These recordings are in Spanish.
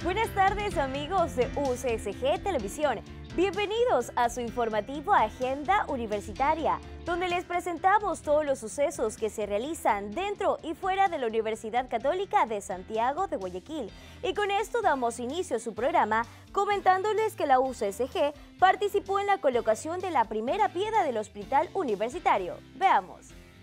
Buenas tardes amigos de UCSG Televisión. Bienvenidos a su informativo Agenda Universitaria, donde les presentamos todos los sucesos que se realizan dentro y fuera de la Universidad Católica de Santiago de Guayaquil. Y con esto damos inicio a su programa comentándoles que la UCSG participó en la colocación de la primera piedra del Hospital Universitario. Veamos.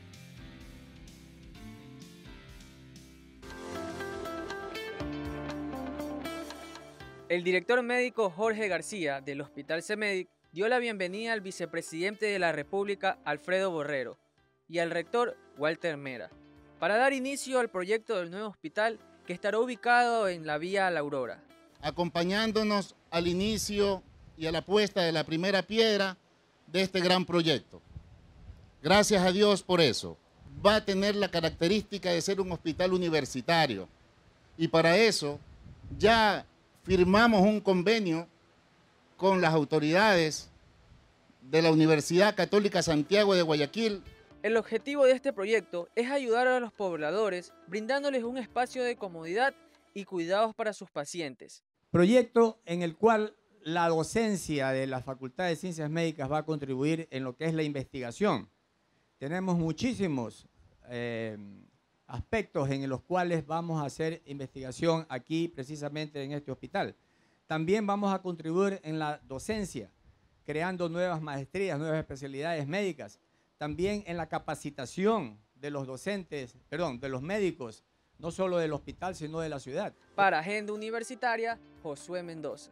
El director médico Jorge García del Hospital CEMEDIC dio la bienvenida al vicepresidente de la República, Alfredo Borrero, y al rector, Walter Mera, para dar inicio al proyecto del nuevo hospital que estará ubicado en la Vía La Aurora. Acompañándonos al inicio y a la puesta de la primera piedra de este gran proyecto. Gracias a Dios por eso. Va a tener la característica de ser un hospital universitario y para eso ya firmamos un convenio con las autoridades de la Universidad Católica Santiago de Guayaquil. El objetivo de este proyecto es ayudar a los pobladores brindándoles un espacio de comodidad y cuidados para sus pacientes. Proyecto en el cual la docencia de la Facultad de Ciencias Médicas va a contribuir en lo que es la investigación. Tenemos muchísimos aspectos en los cuales vamos a hacer investigación aquí precisamente en este hospital. También vamos a contribuir en la docencia, creando nuevas maestrías, nuevas especialidades médicas. También en la capacitación de los docentes, de los médicos, no solo del hospital, sino de la ciudad. Para Agenda Universitaria, Josué Mendoza.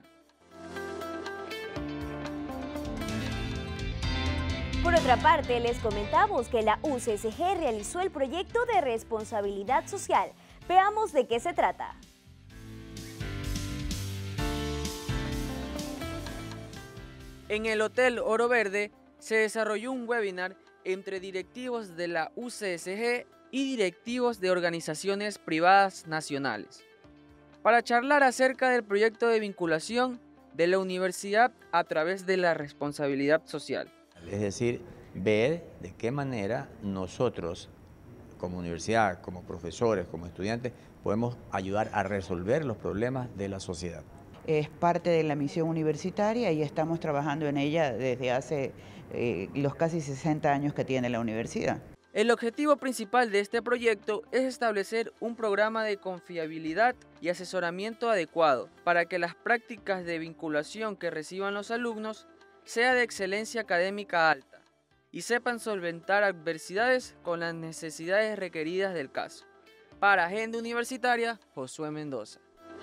Por otra parte, les comentamos que la UCSG realizó el proyecto de responsabilidad social. Veamos de qué se trata. En el Hotel Oro Verde se desarrolló un webinar entre directivos de la UCSG y directivos de organizaciones privadas nacionales para charlar acerca del proyecto de vinculación de la universidad a través de la responsabilidad social. Es decir, ver de qué manera nosotros, como universidad, como profesores, como estudiantes, podemos ayudar a resolver los problemas de la sociedad. Es parte de la misión universitaria y estamos trabajando en ella desde hace los casi 60 años que tiene la universidad. El objetivo principal de este proyecto es establecer un programa de confiabilidad y asesoramiento adecuado para que las prácticas de vinculación que reciban los alumnos sea de excelencia académica alta y sepan solventar adversidades con las necesidades requeridas del caso. Para Agenda Universitaria, Josué Mendoza.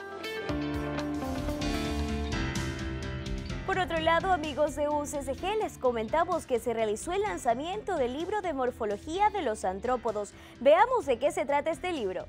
Por otro lado, amigos de UCSG, les comentamos que se realizó el lanzamiento del libro de morfología de los antrópodos. Veamos de qué se trata este libro.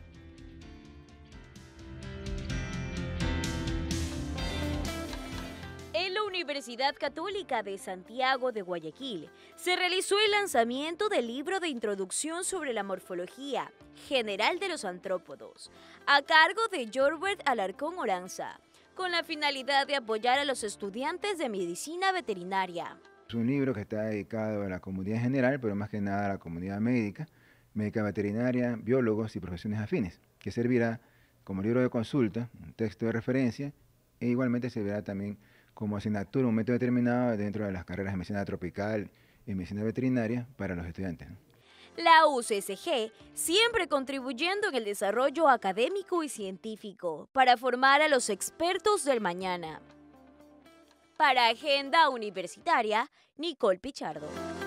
En la Universidad Católica de Santiago de Guayaquil se realizó el lanzamiento del libro de introducción sobre la morfología general de los antrópodos, a cargo de Jorbert Alarcón Oranza, con la finalidad de apoyar a los estudiantes de medicina veterinaria. Es un libro que está dedicado a la comunidad en general, pero más que nada a la comunidad médica veterinaria, biólogos y profesiones afines, que servirá como libro de consulta, un texto de referencia, e igualmente servirá también como asignatura, un método determinado dentro de las carreras de medicina tropical y medicina veterinaria para los estudiantes. La UCSG siempre contribuyendo en el desarrollo académico y científico para formar a los expertos del mañana. Para Agenda Universitaria, Nicole Pichardo.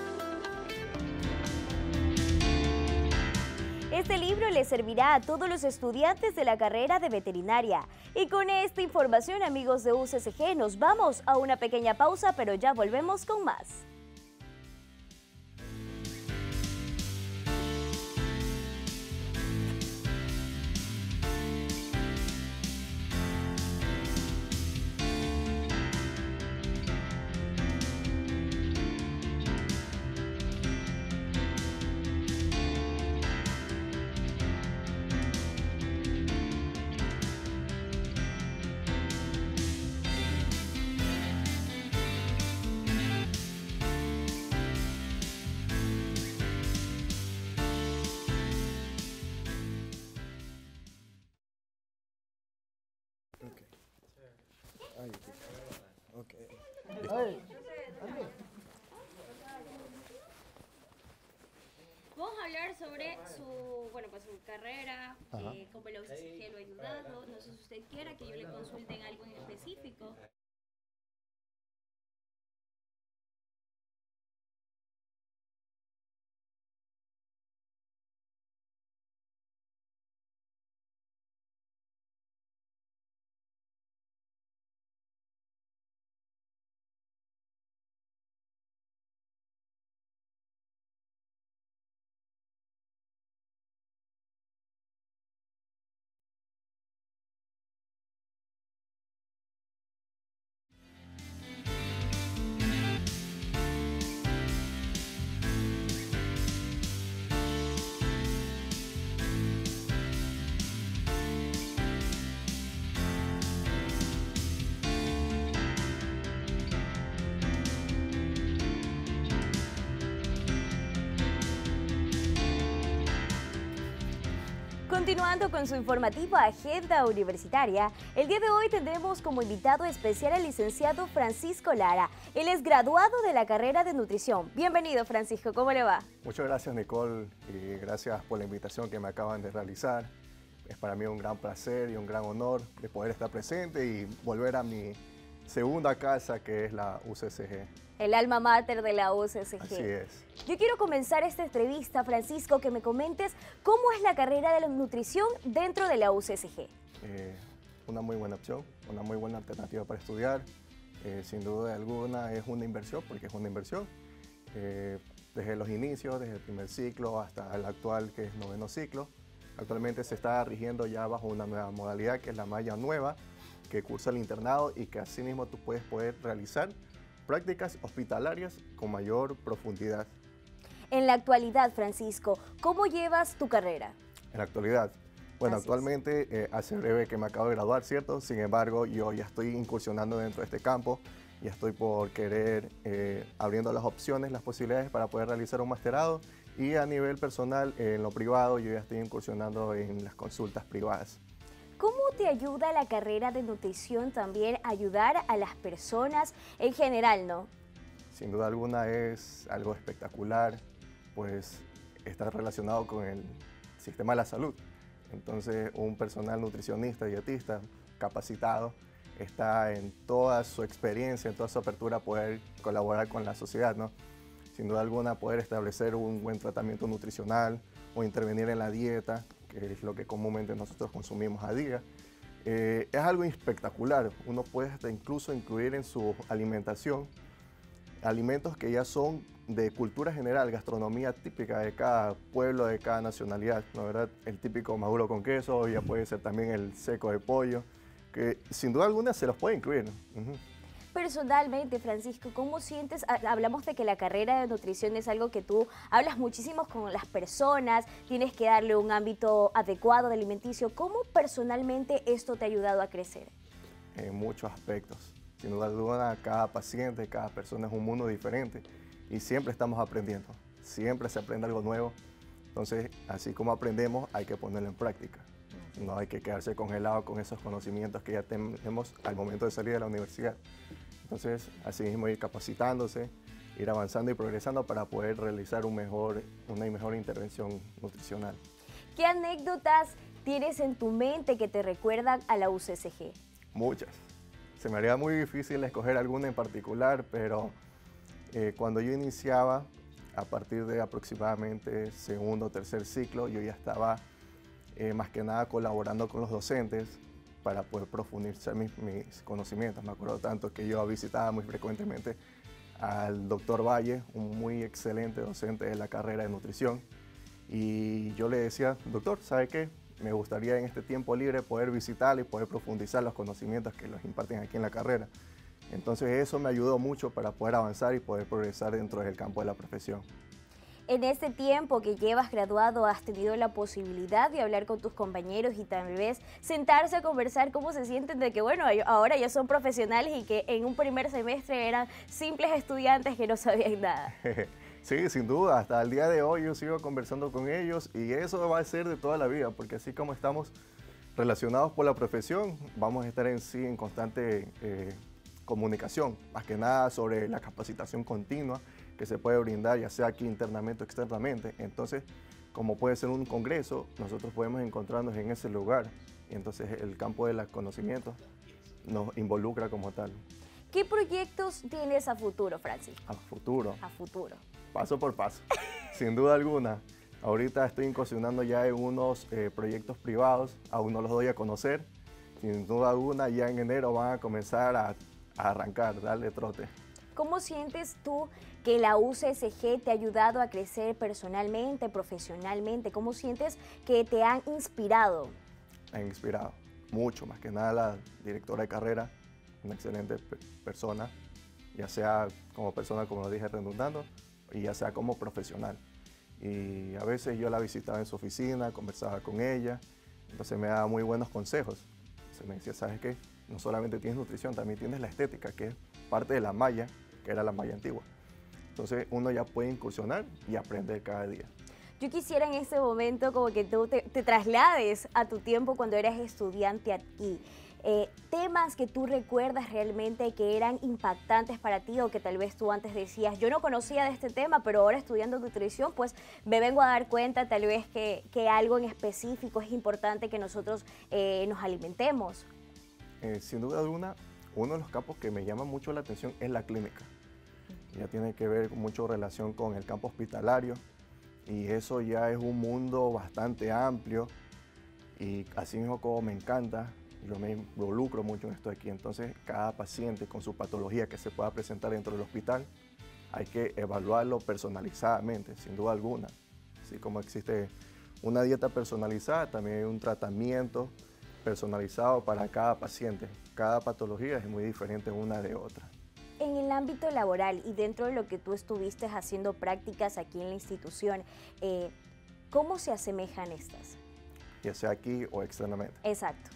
Este libro les servirá a todos los estudiantes de la carrera de veterinaria. Y con esta información, amigos de UCSG, nos vamos a una pequeña pausa, pero ya volvemos con más. Vamos a hablar sobre su carrera, cómo la UCSG lo ha ayudado. No sé si usted quiera que yo le consulte en algo en específico. Continuando con su informativa Agenda Universitaria, el día de hoy tendremos como invitado especial al licenciado Francisco Lara. Él es graduado de la carrera de nutrición. Bienvenido, Francisco, ¿cómo le va? Muchas gracias, Nicole, y gracias por la invitación que me acaban de realizar. Es para mí un gran placer y un gran honor de poder estar presente y volver a mi segunda casa, que es la UCSG. El alma mater de la UCSG. Así es. Yo quiero comenzar esta entrevista, Francisco, que me comentes cómo es la carrera de la nutrición dentro de la UCSG. Una muy buena opción, una muy buena alternativa para estudiar. Sin duda alguna es una inversión, porque es una inversión. Desde los inicios, desde el primer ciclo hasta el actual, que es noveno ciclo. Actualmente se está rigiendo ya bajo una nueva modalidad, que es la malla nueva, que cursa el internado y que asimismo tú puedes poder realizar prácticas hospitalarias con mayor profundidad. En la actualidad, Francisco, ¿cómo llevas tu carrera? En la actualidad, bueno, actualmente hace breve que me acabo de graduar, ¿cierto? Sin embargo, yo ya estoy incursionando dentro de este campo, ya estoy por querer abriendo las opciones, las posibilidades para poder realizar un masterado, y a nivel personal, en lo privado, yo ya estoy incursionando en las consultas privadas. ¿Cómo te ayuda la carrera de nutrición también a ayudar a las personas en general, no? Sin duda alguna es algo espectacular, pues está relacionado con el sistema de la salud. Entonces, un personal nutricionista, dietista, capacitado, está en toda su experiencia, en toda su apertura a poder colaborar con la sociedad, ¿no? Sin duda alguna, poder establecer un buen tratamiento nutricional o intervenir en la dieta, que es lo que comúnmente nosotros consumimos a día, es algo espectacular. Uno puede hasta incluso incluir en su alimentación alimentos que ya son de cultura general, gastronomía típica de cada pueblo, de cada nacionalidad, ¿no? ¿Verdad? El típico maduro con queso, ya puede ser también el seco de pollo, que sin duda alguna se los puede incluir, ¿no? Personalmente, Francisco, ¿cómo sientes? Hablamos de que la carrera de nutrición es algo que tú hablas muchísimo con las personas, tienes que darle un ámbito adecuado de alimenticio. ¿Cómo personalmente esto te ha ayudado a crecer? En muchos aspectos. Sin duda alguna, cada paciente, cada persona es un mundo diferente y siempre estamos aprendiendo, siempre se aprende algo nuevo. Entonces, así como aprendemos, hay que ponerlo en práctica. No hay que quedarse congelado con esos conocimientos que ya tenemos al momento de salir de la universidad. Entonces, así mismo ir capacitándose, ir avanzando y progresando para poder realizar una mejor intervención nutricional. ¿Qué anécdotas tienes en tu mente que te recuerdan a la UCSG? Muchas. Se me haría muy difícil escoger alguna en particular, pero cuando yo iniciaba, a partir de aproximadamente segundo o tercer ciclo, yo ya estaba más que nada colaborando con los docentes para poder profundizar mis conocimientos. Me acuerdo tanto que yo visitaba muy frecuentemente al doctor Valle, un muy excelente docente de la carrera de nutrición, y yo le decía, doctor, ¿sabe qué? Me gustaría en este tiempo libre poder visitarle y poder profundizar los conocimientos que los imparten aquí en la carrera. Entonces eso me ayudó mucho para poder avanzar y poder progresar dentro del campo de la profesión. En este tiempo que llevas graduado, ¿has tenido la posibilidad de hablar con tus compañeros y tal vez sentarse a conversar cómo se sienten de que, bueno, ahora ya son profesionales y que en un primer semestre eran simples estudiantes que no sabían nada? Sí, sin duda. Hasta el día de hoy yo sigo conversando con ellos y eso va a ser de toda la vida, porque así como estamos relacionados por la profesión, vamos a estar en constante comunicación, más que nada sobre la capacitación continua que se puede brindar, ya sea aquí internamente o externamente. Entonces, como puede ser un congreso, nosotros podemos encontrarnos en ese lugar y entonces el campo de los conocimientos nos involucra como tal. ¿Qué proyectos tienes a futuro, Francisco? A futuro. A futuro. Paso por paso, sin duda alguna. Ahorita estoy incursionando ya en unos proyectos privados, aún no los doy a conocer. Sin duda alguna, ya en enero van a comenzar a arrancar, darle trote. ¿Cómo sientes tú que la UCSG te ha ayudado a crecer personalmente, profesionalmente? ¿Cómo sientes que te han inspirado? Me han inspirado mucho, más que nada la directora de carrera, una excelente persona, ya sea como persona, como lo dije, redundando, y ya sea como profesional. Y a veces yo la visitaba en su oficina, conversaba con ella, entonces me daba muy buenos consejos. Se me decía, ¿sabes qué? No solamente tienes nutrición, también tienes la estética, que es parte de la malla, que era la malla antigua. Entonces uno ya puede incursionar y aprender cada día. Yo quisiera en este momento como que tú te traslades a tu tiempo cuando eras estudiante aquí. Temas que tú recuerdas realmente que eran impactantes para ti o que tal vez tú antes decías, yo no conocía de este tema, pero ahora estudiando nutrición, pues me vengo a dar cuenta tal vez que algo en específico es importante que nosotros nos alimentemos. Sin duda alguna, uno de los campos que me llama mucho la atención es la clínica. Ya tiene que ver con mucho relación con el campo hospitalario y eso ya es un mundo bastante amplio y así mismo como me encanta, yo me involucro mucho en esto aquí. Entonces, cada paciente con su patología que se pueda presentar dentro del hospital, hay que evaluarlo personalizadamente, sin duda alguna. Así como existe una dieta personalizada, también hay un tratamiento personalizado para cada paciente. Cada patología es muy diferente una de otra. En el ámbito laboral y dentro de lo que tú estuviste haciendo prácticas aquí en la institución, ¿cómo se asemejan estas? Ya sea aquí o externamente. Exacto.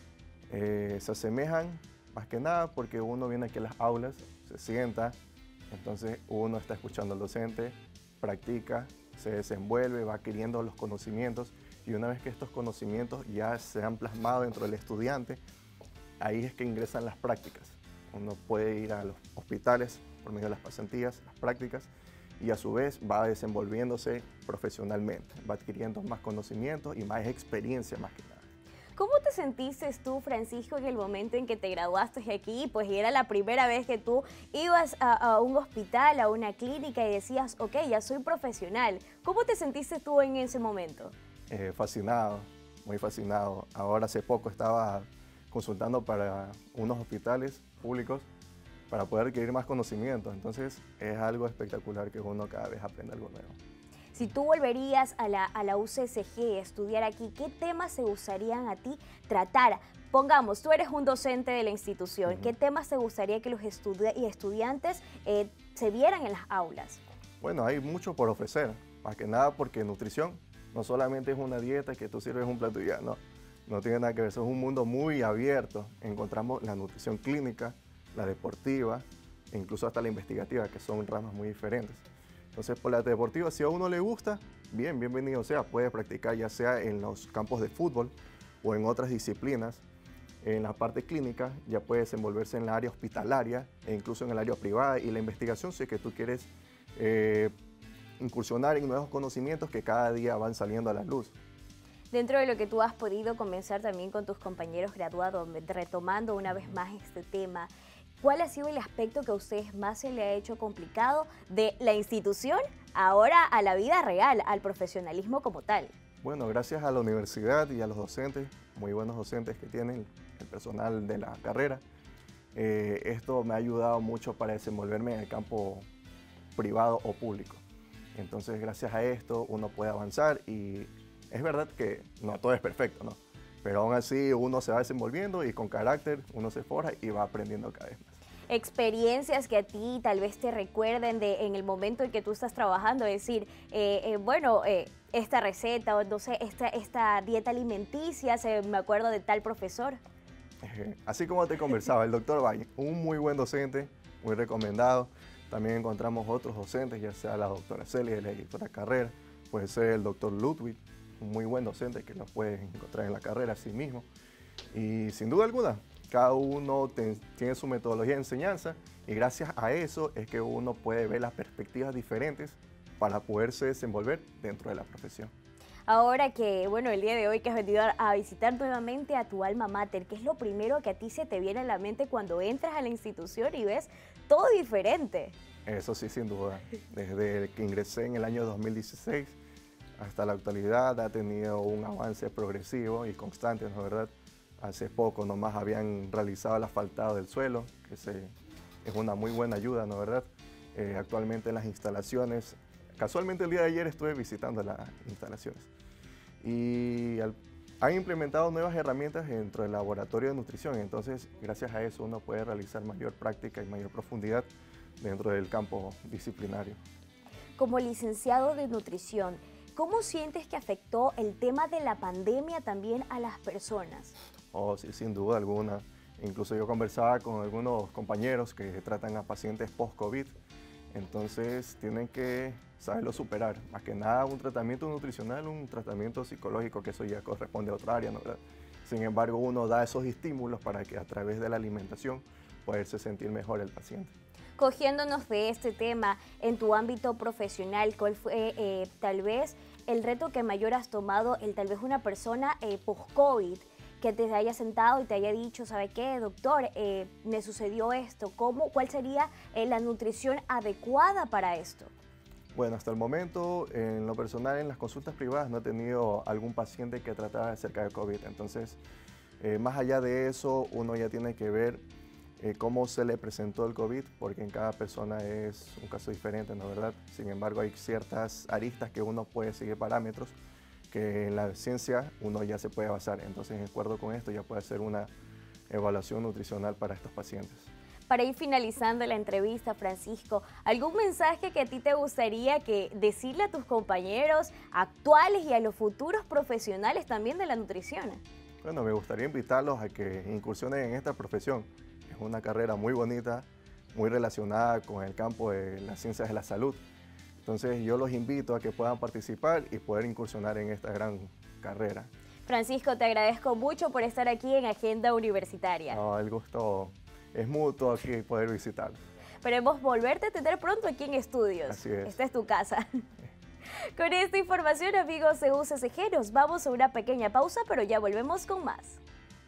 Se asemejan más que nada porque uno viene aquí a las aulas, se sienta, entonces uno está escuchando al docente, practica, se desenvuelve, va adquiriendo los conocimientos y una vez que estos conocimientos ya se han plasmado dentro del estudiante, ahí es que ingresan las prácticas. Uno puede ir a los hospitales por medio de las pasantías, las prácticas, y a su vez va desenvolviéndose profesionalmente, va adquiriendo más conocimientos y más experiencia más que nada. ¿Cómo te sentiste tú, Francisco, en el momento en que te graduaste aquí? Pues era la primera vez que tú ibas a un hospital, a una clínica y decías, ok, ya soy profesional. ¿Cómo te sentiste tú en ese momento? Fascinado, muy fascinado. Ahora hace poco estaba consultando para unos hospitales públicos para poder adquirir más conocimiento. Entonces es algo espectacular que uno cada vez aprende algo nuevo. Si tú volverías a la UCSG a estudiar aquí, ¿qué temas te gustarían a ti tratar? Pongamos, tú eres un docente de la institución, ¿qué temas te gustaría que los estudiantes se vieran en las aulas? Bueno, hay mucho por ofrecer, más que nada porque nutrición no solamente es una dieta que tú sirves un plato y ya, no tiene nada que ver, eso es un mundo muy abierto. Encontramos la nutrición clínica, la deportiva e incluso hasta la investigativa, que son ramas muy diferentes. Entonces, por la deportiva, si a uno le gusta, bienvenido sea, puede practicar ya sea en los campos de fútbol o en otras disciplinas. En la parte clínica ya puede desenvolverse en la área hospitalaria e incluso en el área privada y la investigación si es que tú quieres incursionar en nuevos conocimientos que cada día van saliendo a la luz. Dentro de lo que tú has podido conversar también con tus compañeros graduados, retomando una vez más este tema, ¿cuál ha sido el aspecto que a ustedes más se le ha hecho complicado de la institución ahora a la vida real, al profesionalismo como tal? Bueno, gracias a la universidad y a los docentes, muy buenos docentes que tienen, el personal de la carrera, esto me ha ayudado mucho para desenvolverme en el campo privado o público. Entonces, gracias a esto uno puede avanzar y es verdad que no todo es perfecto, ¿no? Pero aún así uno se va desenvolviendo y con carácter uno se forja y va aprendiendo cada vez más. Experiencias que a ti tal vez te recuerden en el momento en que tú estás trabajando, es decir, esta receta o no sé, esta dieta alimenticia, me acuerdo de tal profesor. Así como te conversaba, el doctor Valle, un muy buen docente, muy recomendado. También encontramos otros docentes, ya sea la doctora Celia, la directora Carrera, puede ser el doctor Ludwig, un muy buen docente que lo puedes encontrar en la carrera así mismo. Y sin duda alguna, cada uno tiene su metodología de enseñanza y gracias a eso es que uno puede ver las perspectivas diferentes para poderse desenvolver dentro de la profesión. Ahora que, bueno, el día de hoy que has venido a visitar nuevamente a tu alma mater, ¿qué es lo primero que a ti se te viene a la mente cuando entras a la institución y ves todo diferente? Eso sí, sin duda. Desde que ingresé en el año 2016 hasta la actualidad ha tenido un avance progresivo y constante, ¿no es verdad? Hace poco nomás habían realizado el asfaltado del suelo, que es una muy buena ayuda, ¿no es verdad? Actualmente en las instalaciones, casualmente el día de ayer estuve visitando las instalaciones y han implementado nuevas herramientas dentro del laboratorio de nutrición, entonces gracias a eso uno puede realizar mayor práctica y mayor profundidad dentro del campo disciplinario. Como licenciado de nutrición, ¿cómo sientes que afectó el tema de la pandemia también a las personas? Oh, sí, sin duda alguna. Incluso yo conversaba con algunos compañeros que tratan a pacientes post-COVID, entonces tienen que saberlo superar. Más que nada un tratamiento nutricional, un tratamiento psicológico, que eso ya corresponde a otra área, ¿no? Sin embargo, uno da esos estímulos para que a través de la alimentación poderse sentir mejor el paciente. Cogiéndonos de este tema, en tu ámbito profesional, ¿cuál fue tal vez el reto que mayor has tomado, tal vez una persona post-COVID, que te haya sentado y te haya dicho, ¿sabe qué, doctor? Me sucedió esto. ¿Cuál sería la nutrición adecuada para esto? Bueno, hasta el momento, en lo personal, en las consultas privadas no he tenido algún paciente que tratara acerca de COVID. Entonces, más allá de eso, uno ya tiene que ver cómo se le presentó el COVID, porque en cada persona es un caso diferente, ¿no es verdad? Sin embargo, hay ciertas aristas que uno puede seguir parámetros que en la ciencia uno ya se puede basar. Entonces, de acuerdo con esto, ya puede hacer una evaluación nutricional para estos pacientes. Para ir finalizando la entrevista, Francisco, ¿algún mensaje que a ti te gustaría decirle a tus compañeros actuales y a los futuros profesionales también de la nutrición? Bueno, me gustaría invitarlos a que incursionen en esta profesión. Es una carrera muy bonita, muy relacionada con el campo de las ciencias de la salud. Entonces yo los invito a que puedan participar y poder incursionar en esta gran carrera. Francisco, te agradezco mucho por estar aquí en Agenda Universitaria. No, el gusto es mutuo aquí poder visitarlos. Esperemos volverte a tener pronto aquí en estudios. Así es. Esta es tu casa. Con esta información, amigos de UCSG, nos vamos a una pequeña pausa, pero ya volvemos con más.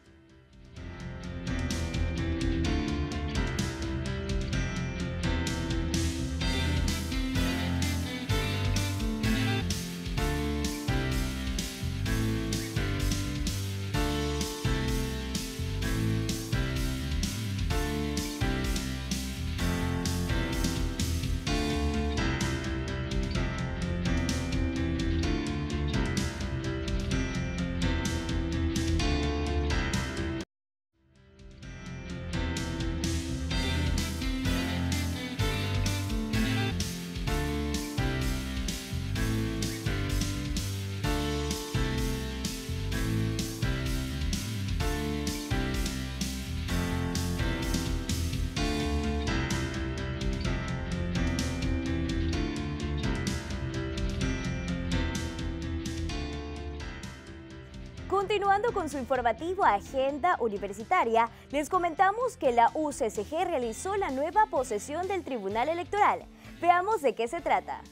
Continuando con su informativo Agenda Universitaria, les comentamos que la UCSG realizó la nueva posesión del Tribunal Electoral. Veamos de qué se trata.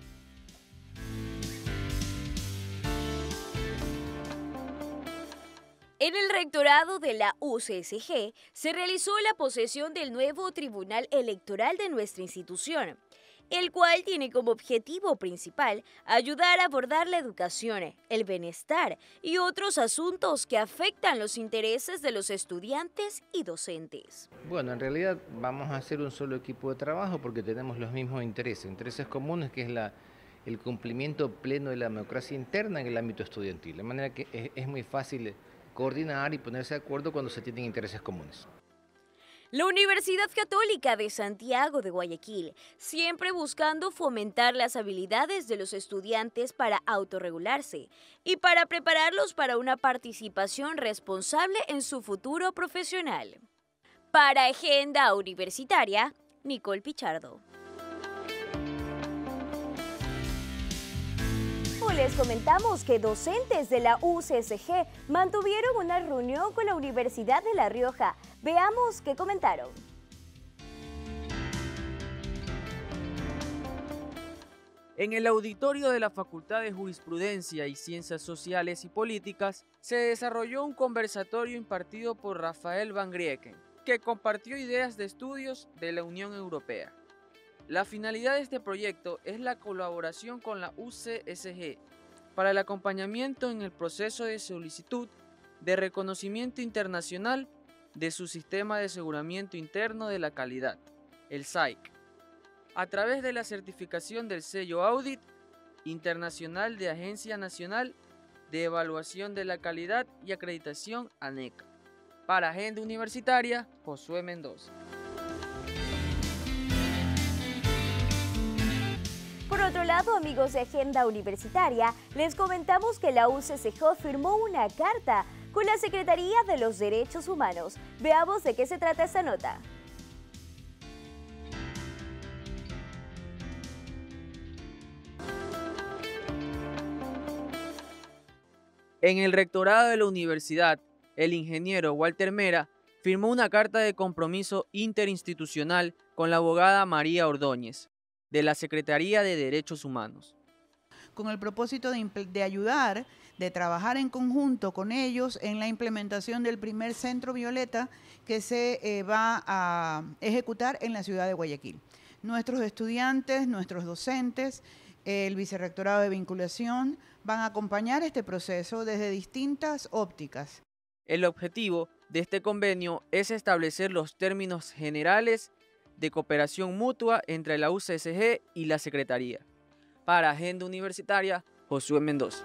En el rectorado de la UCSG se realizó la posesión del nuevo Tribunal Electoral de nuestra institución, el cual tiene como objetivo principal ayudar a abordar la educación, el bienestar y otros asuntos que afectan los intereses de los estudiantes y docentes. Bueno, en realidad vamos a hacer un solo equipo de trabajo porque tenemos los mismos intereses comunes, que es el cumplimiento pleno de la democracia interna en el ámbito estudiantil, de manera que es muy fácil coordinar y ponerse de acuerdo cuando se tienen intereses comunes. La Universidad Católica de Santiago de Guayaquil, siempre buscando fomentar las habilidades de los estudiantes para autorregularse y para prepararlos para una participación responsable en su futuro profesional. Para Agenda Universitaria, Nicole Pichardo. último, les comentamos que docentes de la UCSG mantuvieron una reunión con la Universidad de La Rioja. Veamos qué comentaron. En el auditorio de la Facultad de Jurisprudencia y Ciencias Sociales y Políticas se desarrolló un conversatorio impartido por Rafael Van Grieken, que compartió ideas de estudios de la Unión Europea. La finalidad de este proyecto es la colaboración con la UCSG para el acompañamiento en el proceso de solicitud de reconocimiento internacional de su sistema de aseguramiento interno de la calidad, el SAIC, a través de la certificación del sello Audit Internacional de Agencia Nacional de Evaluación de la Calidad y Acreditación ANECA. Para Agenda Universitaria, Josué Mendoza. Por otro lado, amigos de Agenda Universitaria, les comentamos que la UCSG firmó una carta con la Secretaría de los Derechos Humanos. Veamos de qué se trata esta nota. En el rectorado de la universidad, el ingeniero Walter Mera firmó una carta de compromiso interinstitucional con la abogada María Ordóñez, de la Secretaría de Derechos Humanos. Con el propósito de ayudar, de trabajar en conjunto con ellos en la implementación del primer centro Violeta que se va a ejecutar en la ciudad de Guayaquil. Nuestros estudiantes, nuestros docentes, el vicerrectorado de vinculación van a acompañar este proceso desde distintas ópticas. El objetivo de este convenio es establecer los términos generales de cooperación mutua entre la UCSG y la Secretaría. Para Agenda Universitaria, Josué Mendoza.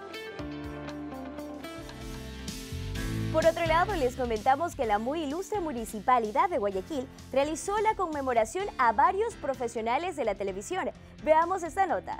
Por otro lado, les comentamos que la muy ilustre Municipalidad de Guayaquil realizó la conmemoración a varios profesionales de la televisión. Veamos esta nota.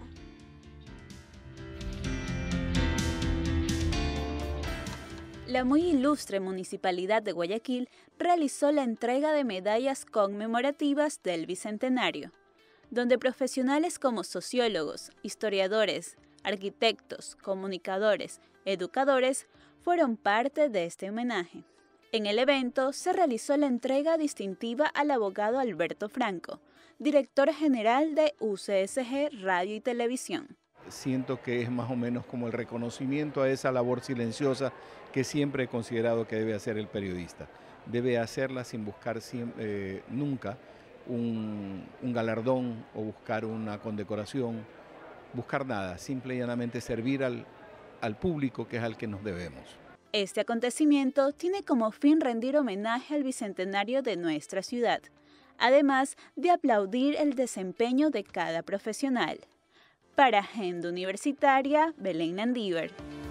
La muy ilustre Municipalidad de Guayaquil realizó la entrega de medallas conmemorativas del Bicentenario, donde profesionales como sociólogos, historiadores, arquitectos, comunicadores, educadores fueron parte de este homenaje. En el evento se realizó la entrega distintiva al abogado Alberto Franco, director general de UCSG Radio y Televisión. Siento que es más o menos como el reconocimiento a esa labor silenciosa que siempre he considerado que debe hacer el periodista. Debe hacerla sin buscar nunca un galardón o buscar una condecoración, buscar nada, simple y llanamente servir al público, que es al que nos debemos. Este acontecimiento tiene como fin rendir homenaje al bicentenario de nuestra ciudad, además de aplaudir el desempeño de cada profesional. Para Agenda Universitaria, Belén Landívar.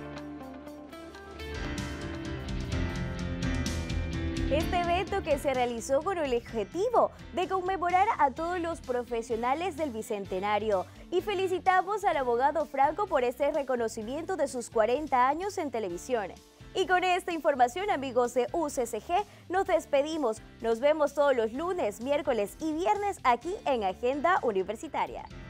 Este evento que se realizó con el objetivo de conmemorar a todos los profesionales del Bicentenario. Y felicitamos al abogado Franco por este reconocimiento de sus 40 años en televisión. Y con esta información, amigos de UCSG, nos despedimos. Nos vemos todos los lunes, miércoles y viernes aquí en Agenda Universitaria.